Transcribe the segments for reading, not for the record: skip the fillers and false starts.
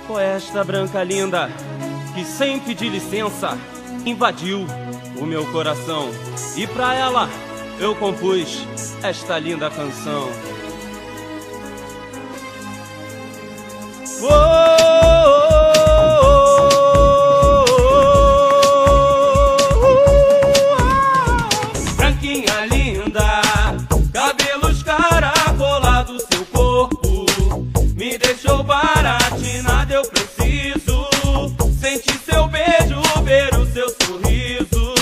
Foi esta branca linda que, sem pedir licença, invadiu o meu coração. E pra ela eu compus esta linda canção. Branquinha linda, cabelos caracolados, seu corpo me deixou baratinada. Eu preciso sentir seu beijo, ver o seu sorriso.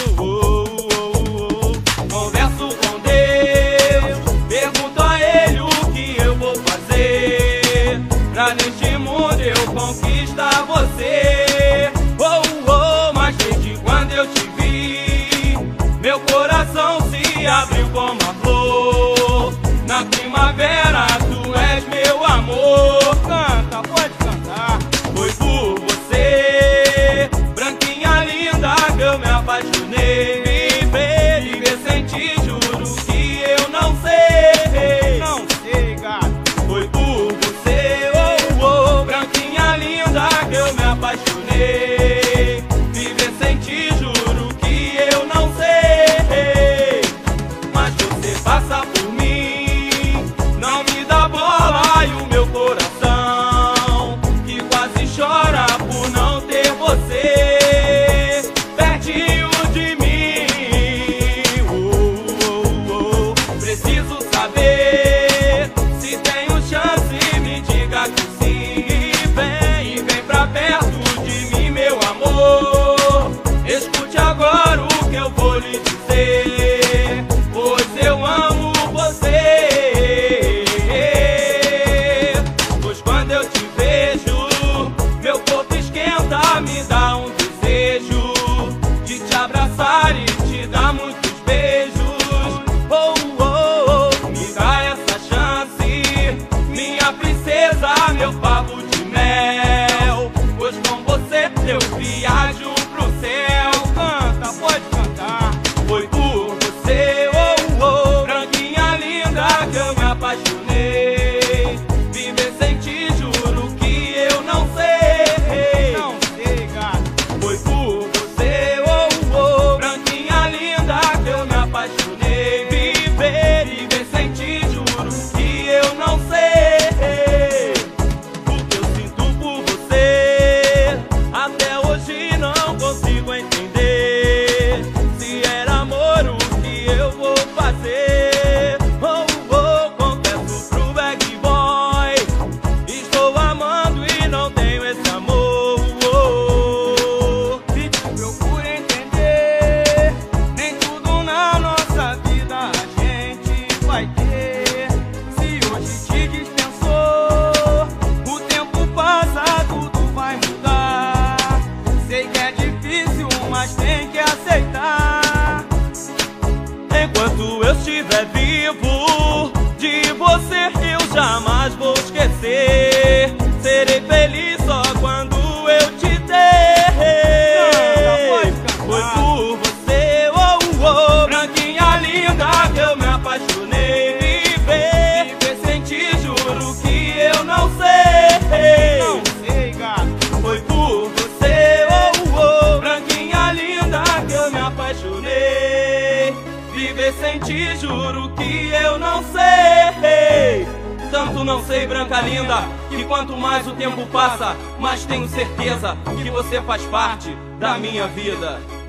Converso com Deus, pergunto a Ele o que eu vou fazer pra neste mundo eu conquistar você. Mas desde quando eu te vi, meu coração se abriu como a flor. Na primavera tu és meu amor. Canta, pode cantar. Foi por você, branquinha linda, que eu me apaixonei. Viver sem ti, juro que eu não sei. Não sei, gato. Foi por você, branquinha linda, que eu me apaixonei. Viver sem ti, juro que eu não sei. Mas você passa por mim, não me dá bola, e o meu coração que quase chora por não ter você pertinho de mim. Preciso saber se tenho chance, me diga que sim. E vem pra perto de mim, meu amor. Escute agora o que eu vou lhe dizer, pois eu amo você. Pois quando eu te vejo, meu corpo esquenta, me dá um desejo de te abraçar e te dar muitos beijos. Me dá essa chance, minha princesa, meu pavo de mel, pois com você eu viajo pro céu. Canta, pode cantar. Foi por você, branquinha linda, que eu me apaixonei. Viver sem ti, juro que eu não sei. Não sei, gato. Foi por você, branquinha linda, que eu me apaixonei. Viver sem ti, juro que eu não sei. O que eu sinto por você, até hoje não consigo entender. Se era amor, o que eu vou fazer? Confesso pro bad boy, estou amando e não tenho esse amor. Se tu procura entender, nem tudo na nossa vida a gente vai ter. Se hoje te dispensou, o tempo passa, tudo vai mudar. Sei que é difícil, mas tem que aceitar. Enquanto eu estiver vivo, de você eu jamais vou esquecer. Serei feliz só quando eu te ter. Foi por você, branquinha linda, que eu me apaixonei. Viver sem ti, juro que eu não sei. Não sei, gato. Foi por você, branquinha linda, que eu me apaixonei. Viver sem ti, juro que eu não sei. Tanto não sei, branca linda, que quanto mais o tempo passa, mais tenho certeza que você faz parte da minha vida.